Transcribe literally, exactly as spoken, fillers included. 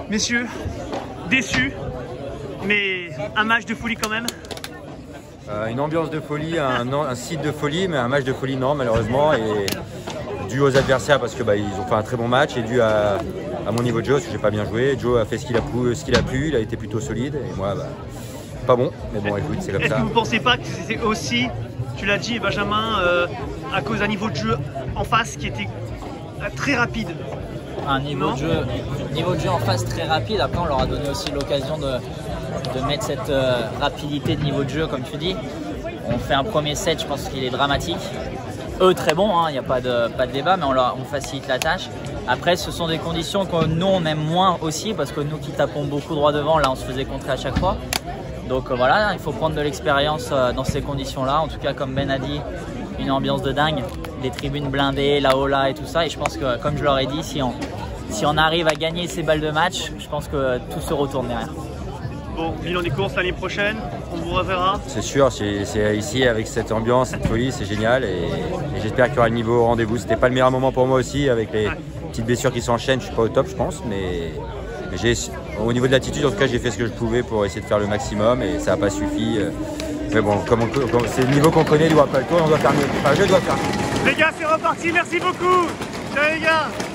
Messieurs, déçus, mais un match de folie quand même. Euh, une ambiance de folie, un, un site de folie, mais un match de folie non malheureusement. Et dû aux adversaires parce que bah, ils ont fait un très bon match et dû à, à mon niveau de jeu parce que j'ai pas bien joué. Joe a fait ce qu'il a, ce qu'il a pu, il a été plutôt solide et moi bah, pas bon. Mais bon écoute, c'est comme ça. Est-ce que vous ne pensez pas que c'était aussi, tu l'as dit Benjamin, euh, à cause d'un niveau de jeu en face qui était très rapide? Un niveau de, jeu, niveau de jeu en face très rapide. Après, on leur a donné aussi l'occasion de, de mettre cette euh, rapidité de niveau de jeu, comme tu dis. On fait un premier set, je pense qu'il est dramatique. Eux, très bons, il hein, n'y a pas de, pas de débat, mais on, leur, on facilite la tâche. Après, ce sont des conditions que nous, on aime moins aussi, parce que nous qui tapons beaucoup droit devant, là, on se faisait contrer à chaque fois. Donc euh, voilà, il faut prendre de l'expérience euh, dans ces conditions-là. En tout cas, comme Ben a dit, une ambiance de dingue. Des tribunes blindées, la Ola et tout ça. Et je pense que, comme je leur ai dit, si on, si on arrive à gagner ces balles de match, je pense que tout se retourne derrière. Bon, bilan des courses l'année prochaine, on vous reverra. C'est sûr, c'est ici avec cette ambiance, cette folie, c'est génial. Et, et j'espère qu'il y aura le niveau au rendez-vous. C'était pas le meilleur moment pour moi aussi, avec les ouais. petites blessures qui s'enchaînent. Je suis pas au top, je pense. Mais, mais j'ai, au niveau de l'attitude, en tout cas, j'ai fait ce que je pouvais pour essayer de faire le maximum. Et ça n'a pas suffi. Mais bon, comme, comme c'est le niveau qu'on connaît, il doit pas le tour, on doit faire mieux. Enfin, je dois faire mieux. Les gars, c'est reparti, merci beaucoup. Ciao les gars.